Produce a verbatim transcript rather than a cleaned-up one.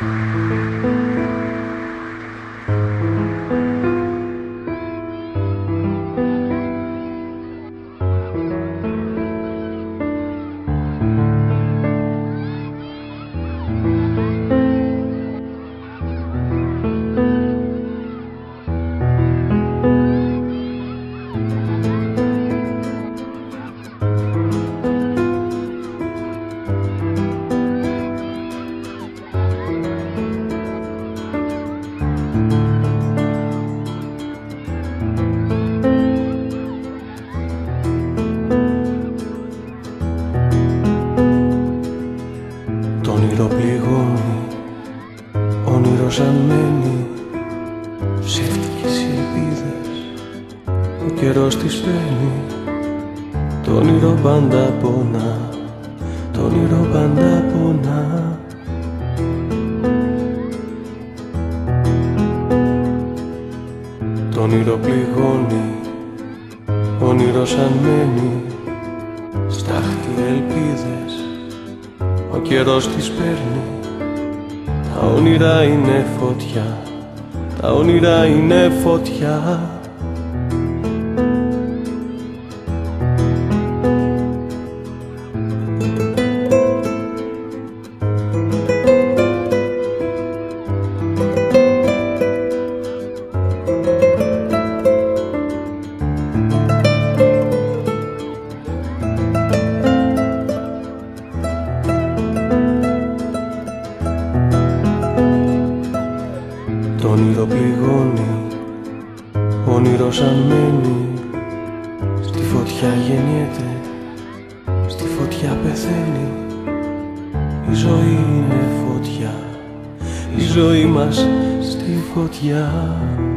Το όνειρο πληγώνει, όνειρο σαν μένει, ψεύτικες οι ελπίδες, ο καιρός τις παίρνει. Το όνειρο πάντα πονά, το όνειρο πάντα πονά. Το όνειρο πληγώνει, όνειρο σαν μένει, στάχτη ελπίδες, ο καιρός τις παίρνει. Τα όνειρα είναι φωτιά, τα όνειρα είναι φωτιά. Το όνειρο πληγώνει, όνειρο σαν μένει, στη φωτιά γεννιέται, στη φωτιά πεθαίνει. Η ζωή είναι φωτιά, η ζωή μας στη φωτιά.